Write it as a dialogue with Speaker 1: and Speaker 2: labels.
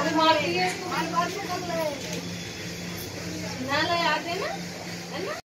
Speaker 1: मारती है इसको। ना ले आते ना, है ना।